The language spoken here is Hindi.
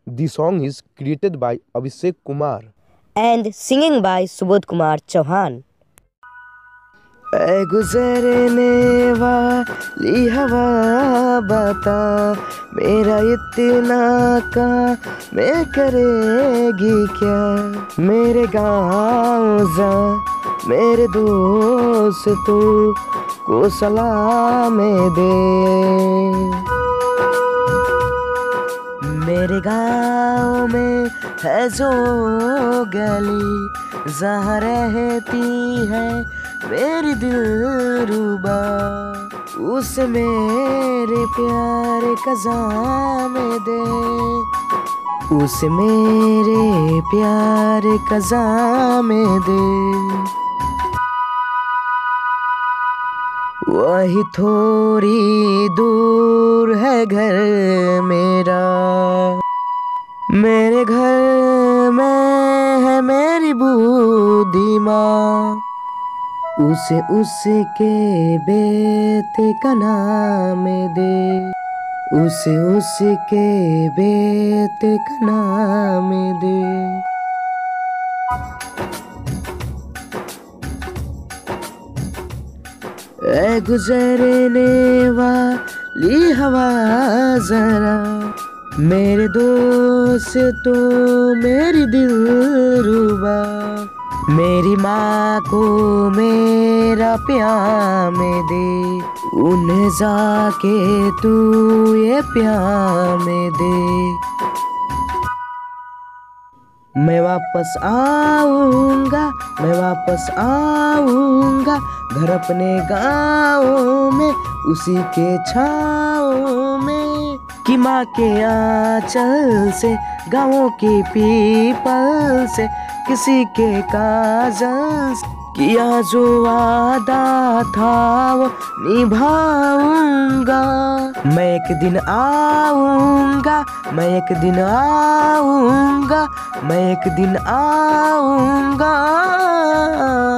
The song is created by Abhishek Kumar. and singing by Subodh Kumar Chauhan. ऐ गुजरने वाली हवा बता, मेरा इतना का मैं करेगी क्या। मेरे गाँव जा मेरे दोस्तों को सलाम दे। मेरे गाँव में है जो गली, जहाँ रहती है मेरी दिलरुबा, उस मेरे प्यारे कज़ाम दे, उस मेरे प्यारे कज़ाम दे। वही थोड़ी दूर है घर मेरा, मेरे घर में है मेरी बूढ़ी माँ, उसे उसके बेटे का नाम दे, उसे उसके बेटे का नाम दे। ऐ गुजरने वाली हवा जरा, मेरे दोस्त तो मेरी दिलरुबा, मेरी माँ को मेरा प्याम दे, उन्हें जाके तू ये प्याम दे। मैं वापस आऊँगा, मैं वापस आऊँगा घर अपने गाँव में, उसी के छाँव में, कि माँ के आंचल से, गाँवों की पीपल से, किसी के काजल से, किया जो वादा था वो निभाऊंगा। मैं एक दिन आऊंगा, मैं एक दिन आऊंगा, मैं एक दिन आऊंगा।